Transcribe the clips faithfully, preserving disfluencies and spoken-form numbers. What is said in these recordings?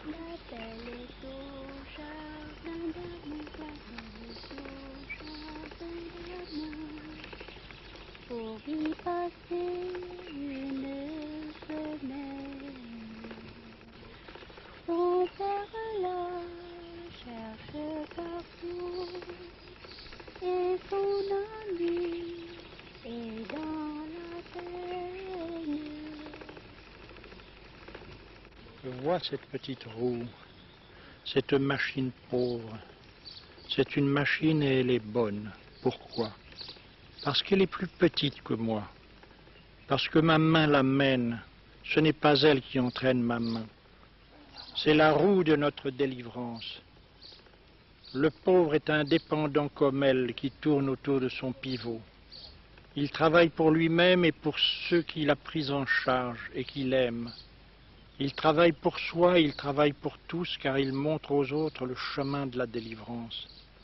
La belle est au jardin d'amour, la belle est au jardin d'amour, pour y passer une semaine. Son père la cherche partout, et son ami est dans la peine. Je vois cette petite roue, cette machine pauvre. C'est une machine et elle est bonne. Pourquoi? Parce qu'elle est plus petite que moi. Parce que ma main la mène. Ce n'est pas elle qui entraîne ma main. C'est la roue de notre délivrance. Le pauvre est indépendant comme elle qui tourne autour de son pivot. Il travaille pour lui-même et pour ceux qu'il a pris en charge et qu'il aime. Il travaille pour soi, il travaille pour tous, car il montre aux autres le chemin de la délivrance.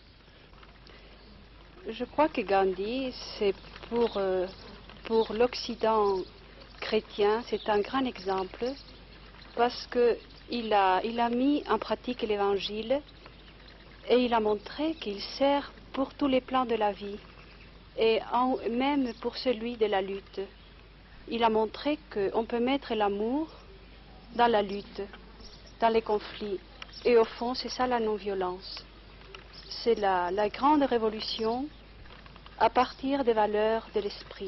Je crois que Gandhi, c'est pour, euh, pour l'Occident chrétien, c'est un grand exemple, parce qu'il a, il a mis en pratique l'Évangile et il a montré qu'il sert pour tous les plans de la vie, et en, même pour celui de la lutte. Il a montré qu'on peut mettre l'amour dans la lutte, dans les conflits. Et au fond, c'est ça la non-violence. C'est la, la grande révolution à partir des valeurs de l'esprit.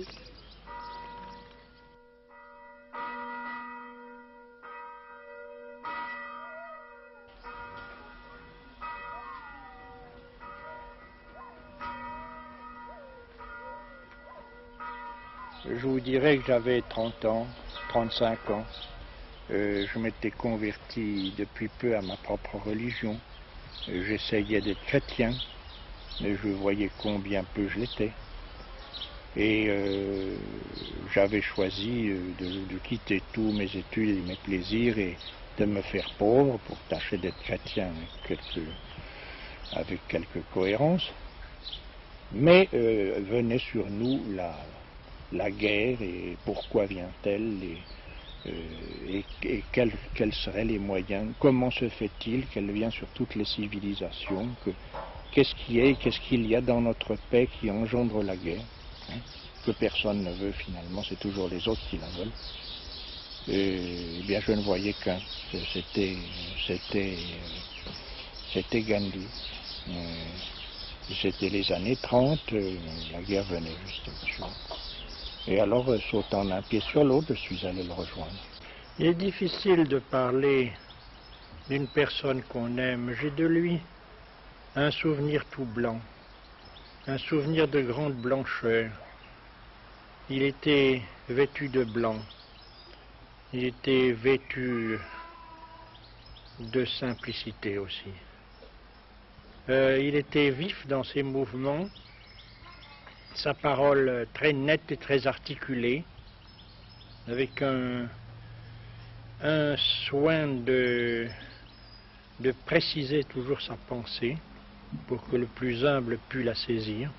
Je vous dirais que j'avais trente ans, trente-cinq ans. Euh, je m'étais converti depuis peu à ma propre religion. Euh, J'essayais d'être chrétien, mais je voyais combien peu je l'étais. Et euh, j'avais choisi de, de quitter tous mes études et mes plaisirs et de me faire pauvre pour tâcher d'être chrétien avec quelque, avec quelque cohérence. Mais euh, venait sur nous la, la guerre et pourquoi vient-elle et, euh, et, et quels, quels seraient les moyens, comment se fait-il qu'elle vient sur toutes les civilisations, que, qu'est-ce qui est, qu'est-ce qu'il y a dans notre paix qui engendre la guerre, hein, que personne ne veut finalement, c'est toujours les autres qui la veulent. Et, eh bien je ne voyais qu'un, c'était, c'était, c'était Gandhi. C'était les années trente, la guerre venait juste au-dessus. Et alors, sautant d'un pied sur l'autre, je suis allé le rejoindre. Il est difficile de parler d'une personne qu'on aime. J'ai de lui un souvenir tout blanc, un souvenir de grande blancheur. Il était vêtu de blanc, il était vêtu de simplicité aussi. Euh, il était vif dans ses mouvements, sa parole très nette et très articulée, avec un, un soin de, de préciser toujours sa pensée pour que le plus humble pût la saisir.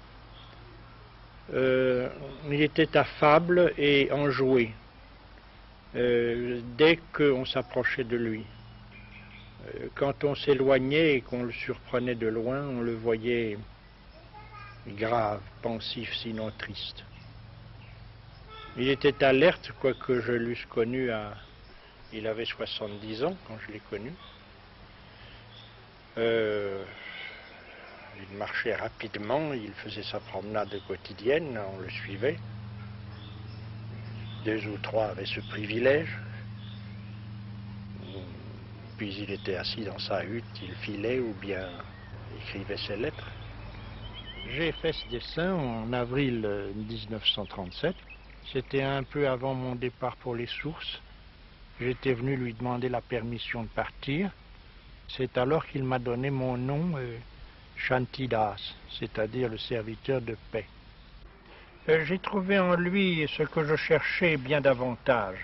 Euh, il était affable et enjoué euh, dès qu'on s'approchait de lui. Euh, quand on s'éloignait et qu'on le surprenait de loin, on le voyait grave, pensif, sinon triste. Il était alerte, quoique je l'eusse connu à... Il avait soixante-dix ans quand je l'ai connu. Euh, il marchait rapidement, il faisait sa promenade quotidienne, on le suivait. Deux ou trois avaient ce privilège. Puis il était assis dans sa hutte, il filait ou bien écrivait ses lettres. J'ai fait ce dessin en avril mille neuf cent trente-sept. C'était un peu avant mon départ pour les sources. J'étais venu lui demander la permission de partir. C'est alors qu'il m'a donné mon nom, euh, Shantidas, c'est-à-dire le serviteur de paix. Euh, j'ai trouvé en lui ce que je cherchais bien davantage.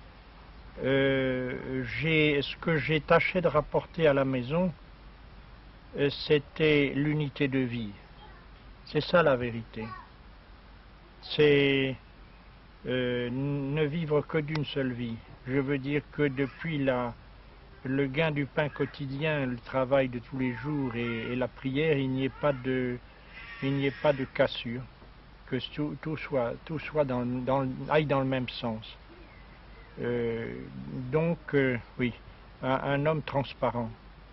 Euh, j'ai, ce que j'ai tâché de rapporter à la maison, euh, c'était l'unité de vie. C'est ça la vérité. C'est euh, ne vivre que d'une seule vie. Je veux dire que depuis la, le gain du pain quotidien, le travail de tous les jours et, et la prière, il n'y ait pas de, il n'y ait pas de cassure, que tout, tout soit, tout soit dans, dans, aille dans le même sens. Euh, donc, euh, oui, un, un homme transparent.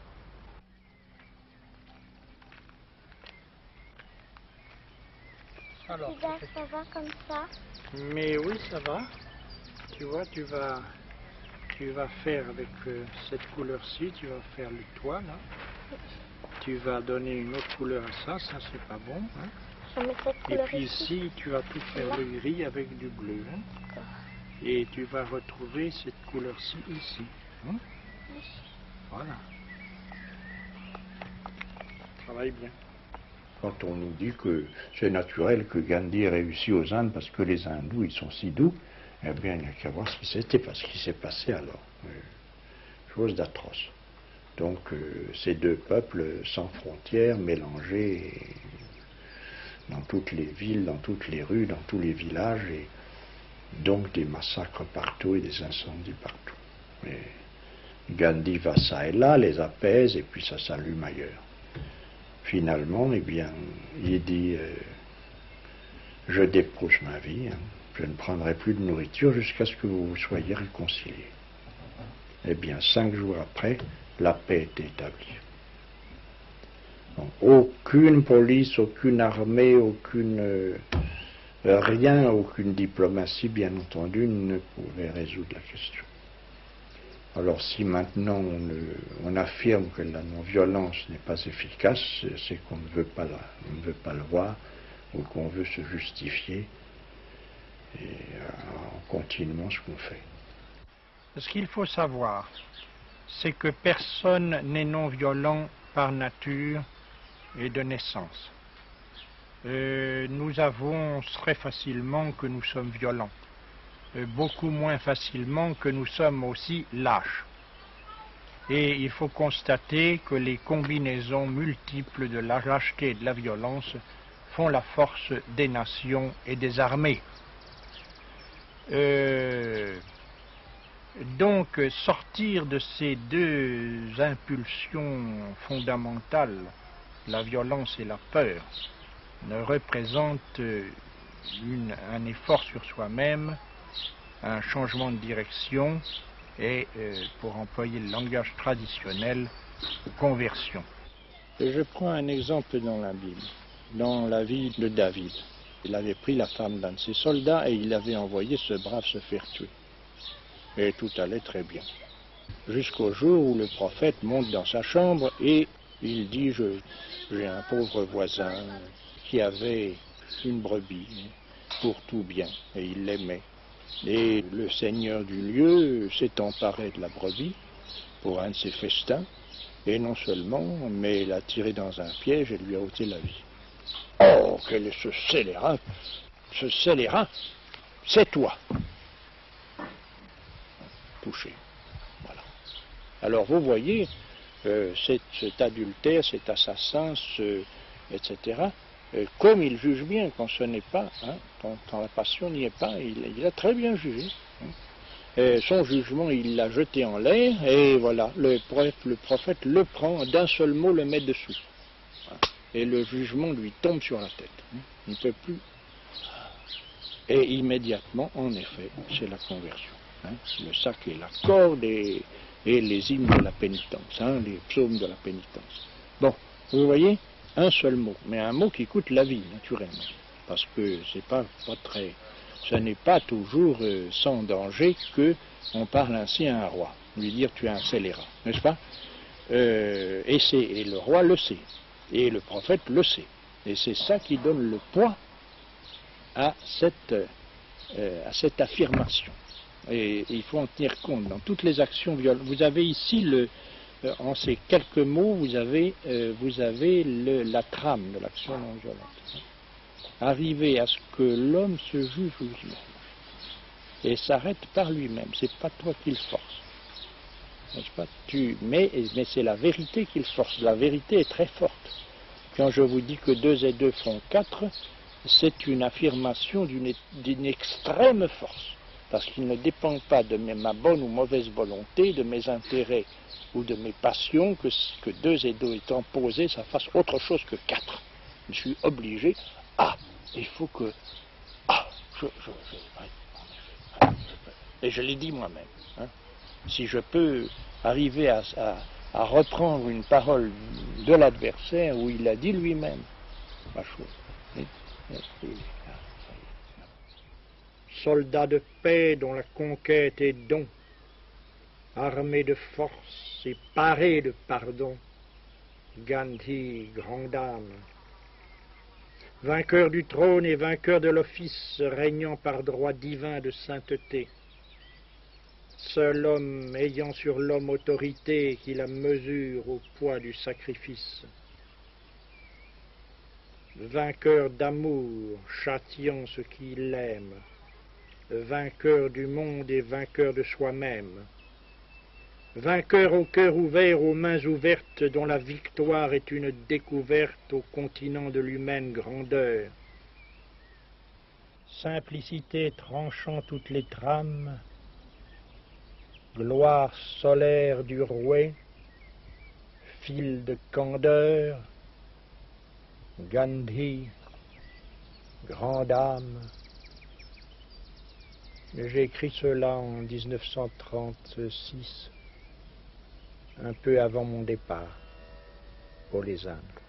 Alors, ça va comme ça? Mais oui, ça va. Tu vois, tu vas, tu vas faire avec euh, cette couleur-ci, tu vas faire le toit, là. Tu vas donner une autre couleur à ça, ça c'est pas bon. Hein. Je mets cette Et couleur puis ici. ici, tu vas tout faire Là. le gris avec du bleu. Hein. Et tu vas retrouver cette couleur-ci ici. Hein. Voilà. Travaille bien. Quand on nous dit que c'est naturel que Gandhi ait réussi aux Indes parce que les hindous, ils sont si doux, eh bien, il n'y a qu'à voir ce qui s'était, parce qu'il s'est passé alors. Euh, chose d'atroce. Donc, euh, ces deux peuples sans frontières, mélangés dans toutes les villes, dans toutes les rues, dans tous les villages, et donc des massacres partout et des incendies partout. Et Gandhi va ça et là, les apaise, et puis ça s'allume ailleurs. Finalement, eh bien, il dit euh, je dépousse ma vie, hein, je ne prendrai plus de nourriture jusqu'à ce que vous vous soyez réconciliés. Eh bien, cinq jours après, la paix est établie. Donc, aucune police, aucune armée, aucune euh, rien, aucune diplomatie, bien entendu, ne pouvait résoudre la question. Alors si maintenant on, on affirme que la non-violence n'est pas efficace, c'est qu'on ne veut pas la, on ne veut pas le voir, ou qu'on veut se justifier et, en continuant ce qu'on fait. Ce qu'il faut savoir, c'est que personne n'est non-violent par nature et de naissance. Euh, nous avons très facilement que nous sommes violents. Beaucoup moins facilement que nous sommes aussi lâches. Et il faut constater que les combinaisons multiples de la lâcheté et de la violence font la force des nations et des armées. Euh, donc sortir de ces deux impulsions fondamentales, la violence et la peur, ne représente une, un effort sur soi-même, un changement de direction et, euh, pour employer le langage traditionnel, conversion. Et je prends un exemple dans la Bible, dans la vie de David. Il avait pris la femme d'un de ses soldats et il avait envoyé ce brave se faire tuer. Et tout allait très bien. Jusqu'au jour où le prophète monte dans sa chambre et il dit, je, j'ai un pauvre voisin qui avait une brebis pour tout bien et il l'aimait. Et le seigneur du lieu s'est emparé de la brebis pour un de ses festins, et non seulement, mais l'a tiré dans un piège et lui a ôté la vie. Oh, quel est ce scélérat! Ce scélérat, c'est toi! Touché. Voilà. Alors vous voyez, euh, cet, cet adultère, cet assassin, ce, et cetera, comme il juge bien quand ce n'est pas, hein, quand, quand la passion n'y est pas, il, il a très bien jugé. Hein. Et son jugement, il l'a jeté en l'air, et voilà, le prophète, le prophète le prend, d'un seul mot le met dessous. Hein. Et le jugement lui tombe sur la tête. Hein. Il ne peut plus. Et immédiatement, en effet, c'est la conversion. Hein. Le sac et la corde et, et les hymnes de la pénitence, hein, les psaumes de la pénitence. Bon, vous voyez, un seul mot, mais un mot qui coûte la vie, naturellement, parce que c'est pas, pas très, ce n'est pas toujours euh, sans danger que on parle ainsi à un roi, lui dire tu es un scélérat, n'est-ce pas? euh, et, c'est, et le roi le sait, et le prophète le sait, et c'est ça qui donne le poids à cette, euh, à cette affirmation. Et, et il faut en tenir compte dans toutes les actions violentes. Vous avez ici le en ces quelques mots, vous avez, euh, vous avez le, la trame de l'action non violente. Arriver à ce que l'homme se juge lui-même et s'arrête par lui-même. C'est pas toi qui le force, n'est-ce pas? Tu, mais, mais c'est la vérité qui le force. La vérité est très forte. Quand je vous dis que deux et deux font quatre, c'est une affirmation d'une, d'une extrême force. parce qu'ils ne dépendent pas de mes- ma bonne ou mauvaise volonté, de mes intérêts ou de mes passions, que, que deux et deux étant posés, ça fasse autre chose que quatre. Je suis obligé, ah, il faut que, ah, je, je, je, ouais, en effet, je peux. Et je l'ai dit moi-même, hein, si je peux arriver à, à, à reprendre une parole de l'adversaire où il l'a dit lui-même, ma chose. Et, et, et, Soldats de paix dont la conquête est don, armés de force et parés de pardon, Gandhi, grande âme, vainqueur du trône et vainqueur de l'office, régnant par droit divin de sainteté, seul homme ayant sur l'homme autorité qui la mesure au poids du sacrifice, vainqueur d'amour, châtiant ce qui l'aime, vainqueur du monde et vainqueur de soi-même, vainqueur au cœur ouvert, aux mains ouvertes, dont la victoire est une découverte au continent de l'humaine grandeur, simplicité tranchant toutes les trames, gloire solaire du rouet, fil de candeur, Gandhi, grande âme. J'ai écrit cela en mille neuf cent trente-six, un peu avant mon départ pour les Indes.